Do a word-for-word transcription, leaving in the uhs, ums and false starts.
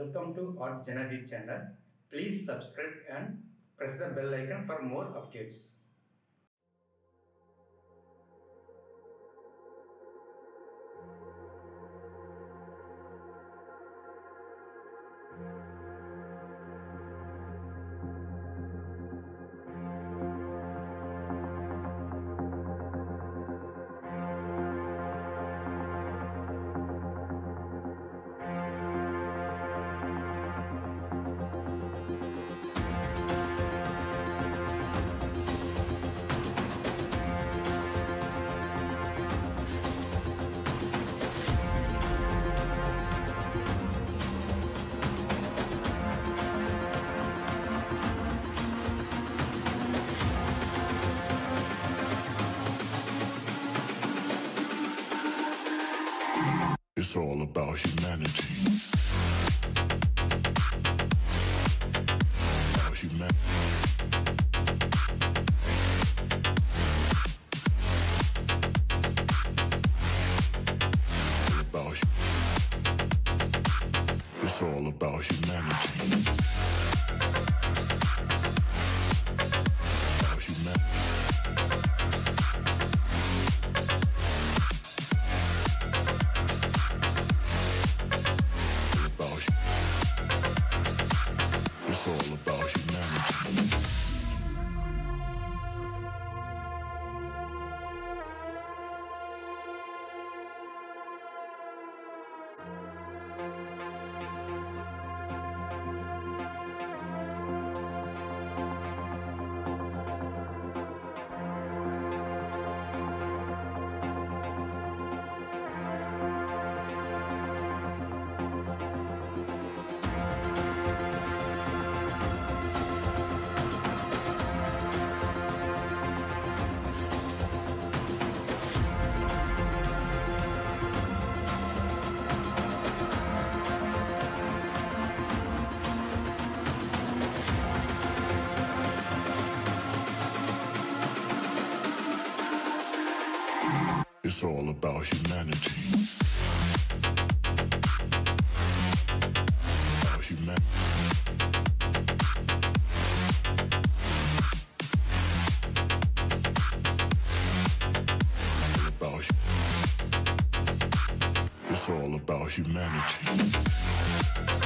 Welcome to our Janaji channel. Please subscribe and press the bell icon for more updates. It's all about humanity. About humanity. About hu- It's all about humanity. About humanity. It's all about humanity. It's all about humanity. About humanity. About hu- It's all about humanity.